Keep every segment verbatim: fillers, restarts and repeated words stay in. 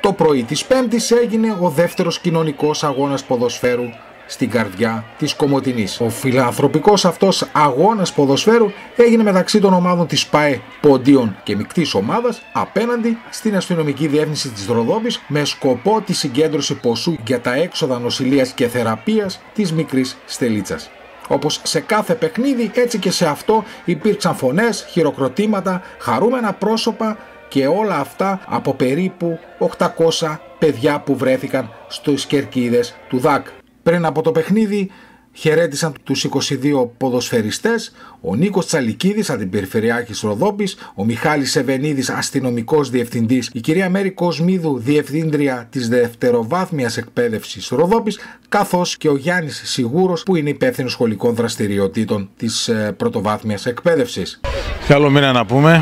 Το πρωί της Πέμπτης έγινε ο δεύτερος κοινωνικός αγώνας ποδοσφαίρου στην καρδιά της Κομοτηνής. Ο φιλανθρωπικός αυτός αγώνας ποδοσφαίρου έγινε μεταξύ των ομάδων της ΠΑΕ Ποντίων και μεικτής ομάδας απέναντι στην αστυνομική διεύθυνση της Ροδόπης με σκοπό τη συγκέντρωση ποσού για τα έξοδα νοσηλείας και θεραπείας της μικρής Στελίτσας. Όπως σε κάθε παιχνίδι, έτσι και σε αυτό υπήρξαν φωνές, χειροκροτήματα, χαρούμενα πρόσωπα και όλα αυτά από περίπου οκτακόσια παιδιά που βρέθηκαν στους κερκίδες του ΔΑΚ. Πριν από το παιχνίδι χαιρέτησαν τους είκοσι δύο ποδοσφαιριστές, ο Νίκος Τσαλικίδης, αντιπεριφερειάρχης Ροδόπης, ο Μιχάλης Σεβενίδης, αστυνομικός διευθυντής, η κυρία Μέρη Κοσμίδου, διευθύντρια της δευτεροβάθμιας εκπαίδευσης Ροδόπης, καθώς και ο Γιάννης Σιγούρος, που είναι υπεύθυνος σχολικών δραστηριοτήτων της ε, πρωτοβάθμιας εκπαίδευσης. Καλό μήνα να πούμε,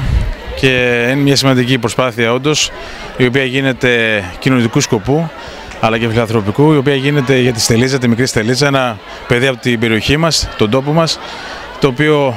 και είναι μια σημαντική προσπάθεια όντως, η οποία γίνεται κοινωνικού σκοπού αλλά και φιλανθρωπικού, η οποία γίνεται για τη Στελίτσα, τη μικρή Στελίτσα, ένα παιδί από την περιοχή μας, τον τόπο μας, το οποίο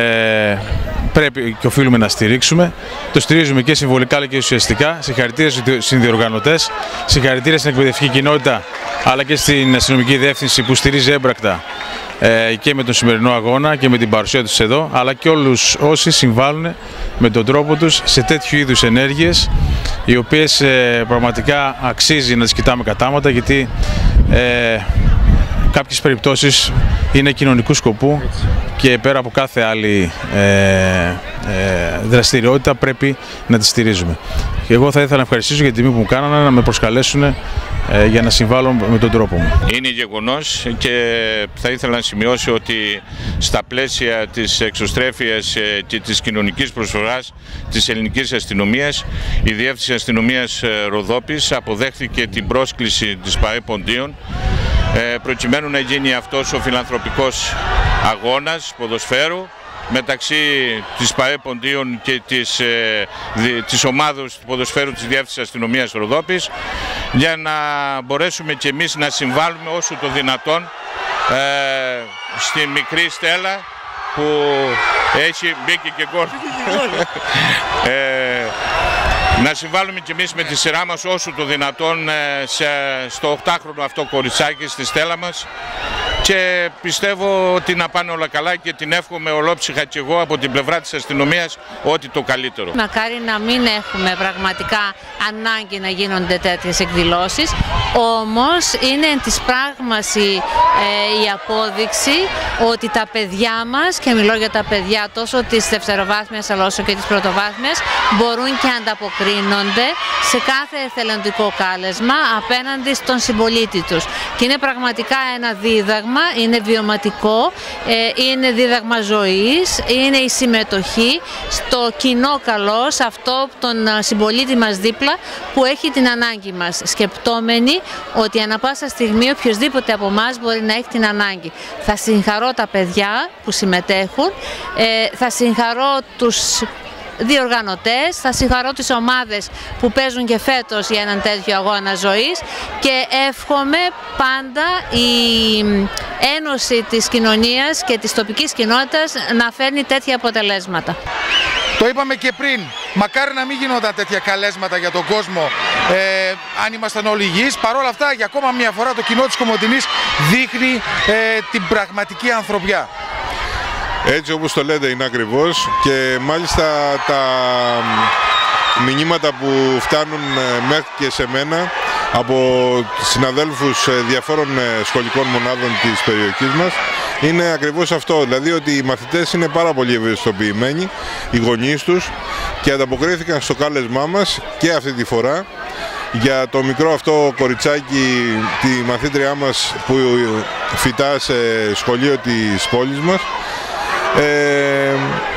ε, πρέπει και οφείλουμε να στηρίξουμε. Το στηρίζουμε και συμβολικά αλλά και ουσιαστικά. Συγχαρητήρια στους συνδιοργανωτές, συγχαρητήρια στην εκπαιδευτική κοινότητα αλλά και στην αστυνομική διεύθυνση που στηρίζει έμπρακτα ε, και με τον σημερινό αγώνα και με την παρουσία τους εδώ, αλλά και όλους όσοι συμβάλλουν με τον τρόπο τους σε τέτοιου είδους ενέργειες, οι οποίες ε, πραγματικά αξίζει να τις κοιτάμε κατάματα, γιατί ε, κάποιες περιπτώσεις είναι κοινωνικού σκοπού και πέρα από κάθε άλλη ε, ε, δραστηριότητα πρέπει να τις στηρίζουμε. Και εγώ θα ήθελα να ευχαριστήσω για την τιμή που μου κάνανε να με προσκαλέσουν ε, για να συμβάλλω με τον τρόπο μου. Είναι γεγονός και θα ήθελα να σημειώσω ότι στα πλαίσια της εξωστρέφειας και της κοινωνικής προσφοράς της ελληνικής αστυνομίας, η Διεύθυνση Αστυνομίας Ροδόπης αποδέχθηκε την πρόσκληση της ΠΑΕ Ποντίων προκειμένου να γίνει αυτός ο φιλανθρωπικός αγώνας ποδοσφαίρου μεταξύ της ΠΑΕ Ποντίων και της, ε, δι, της ομάδος του ποδοσφαίρου της Διεύθυνσης Αστυνομίας Ροδόπης, για να μπορέσουμε και εμείς να συμβάλλουμε όσο το δυνατόν ε, στη μικρή Στέλλα που έχει μπήκε και γκολ. ε, να συμβάλλουμε και εμείς με τη σειρά μας όσο το δυνατόν ε, σε, στο οκτάχρονο αυτό κοριτσάκι, στη Στέλλα μας, και πιστεύω ότι να πάνε όλα καλά και την εύχομαι ολόψυχα και εγώ από την πλευρά της αστυνομίας ό,τι το καλύτερο. Μακάρι να μην έχουμε πραγματικά ανάγκη να γίνονται τέτοιες εκδηλώσεις, όμως είναι της πράγμαση ε, η απόδειξη ότι τα παιδιά μας, και μιλώ για τα παιδιά τόσο της δευτεροβάθμιας αλλά όσο και της πρωτοβάθμιας, μπορούν και ανταποκρίνονται σε κάθε εθελοντικό κάλεσμα απέναντι στον συμπολίτη τους. Και είναι πραγματικά ένα δίδαγμα, είναι βιωματικό, είναι δίδαγμα ζωής, είναι η συμμετοχή στο κοινό καλό, σε αυτό τον συμπολίτη μας δίπλα που έχει την ανάγκη μας, σκεπτόμενοι ότι ανά πάσα στιγμή οποιοδήποτε από εμάς μπορεί να έχει την ανάγκη. Θα συγχαρώ τα παιδιά που συμμετέχουν, θα συγχαρώ τους διοργανωτές, θα συγχαρώ τις ομάδες που παίζουν και φέτος για έναν τέτοιο αγώνα ζωής, και εύχομαι πάντα η ένωση της κοινωνίας και της τοπικής κοινότητας να φέρνει τέτοια αποτελέσματα. Το είπαμε και πριν, μακάρι να μην γινόταν τέτοια καλέσματα για τον κόσμο ε, αν ήμασταν όλοι υγιείς. Παρ' όλα αυτά, για ακόμα μια φορά το κοινό της Κομοτηνής δείχνει ε, την πραγματική ανθρωπιά. Έτσι όπως το λέτε είναι ακριβώς, και μάλιστα τα μηνύματα που φτάνουν μέχρι και σε μένα από συναδέλφους διαφόρων σχολικών μονάδων της περιοχής μας είναι ακριβώς αυτό, δηλαδή ότι οι μαθητές είναι πάρα πολύ ευαισθητοποιημένοι, οι γονείς τους, και ανταποκρίθηκαν στο κάλεσμά μας και αυτή τη φορά για το μικρό αυτό κοριτσάκι, τη μαθήτριά μας που φοιτά σε σχολείο της πόλης μας. Ε,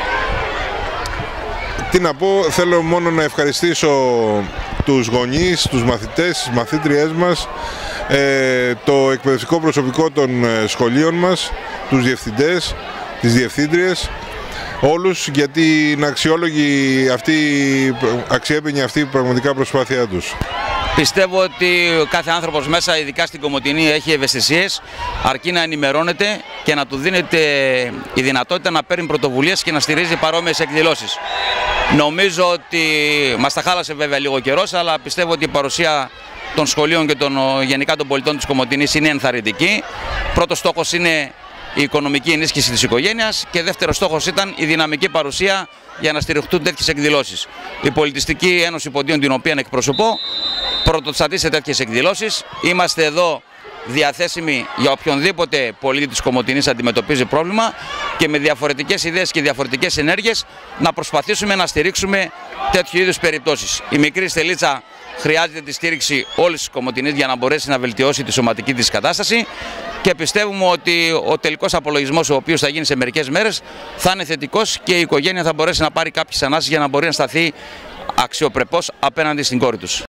τι να πω, θέλω μόνο να ευχαριστήσω τους γονείς, τους μαθητές, τις μαθήτριές μας, ε, το εκπαιδευτικό προσωπικό των σχολείων μας, τους διευθυντές, τις διευθύντριες, όλους, γιατί είναι αξιόλογη αυτή, αξιέπαινη αυτή η πραγματικά προσπάθειά τους. Πιστεύω ότι κάθε άνθρωπος μέσα, ειδικά στην Κομοτηνή, έχει ευαισθησίες, αρκεί να ενημερώνεται και να του δίνεται η δυνατότητα να παίρνει πρωτοβουλίες και να στηρίζει παρόμοιες εκδηλώσεις. Νομίζω ότι μας τα χάλασε βέβαια λίγο καιρός, αλλά πιστεύω ότι η παρουσία των σχολείων και των, γενικά των πολιτών της Κομοτηνής είναι ενθαρρυντική. Πρώτος στόχος είναι η οικονομική ενίσχυση της οικογένειας και δεύτερος στόχος ήταν η δυναμική παρουσία για να στηριχτούν τέτοιες εκδηλώσεις. Η Πολιτιστική Ένωση Ποντίων, την οποία εκπροσωπώ, πρωτοστατεί σε τέτοιες εκδηλώσεις. Είμαστε εδώ διαθέσιμοι για οποιονδήποτε πολίτη της Κομοτηνής αντιμετωπίζει πρόβλημα και με διαφορετικές ιδέες και διαφορετικές ενέργειες να προσπαθήσουμε να στηρίξουμε τέτοιου είδους περιπτώσεις. Η μικρή Στελίτσα χρειάζεται τη στήριξη όλης της Κομοτηνής για να μπορέσει να βελτιώσει τη σωματική της κατάσταση και πιστεύουμε ότι ο τελικός απολογισμός, ο οποίος θα γίνει σε μερικές μέρες, θα είναι θετικός και η οικογένεια θα μπορέσει να πάρει κάποιες ανάσεις για να μπορεί να σταθεί αξιοπρεπώς απέναντι στην κόρη τους.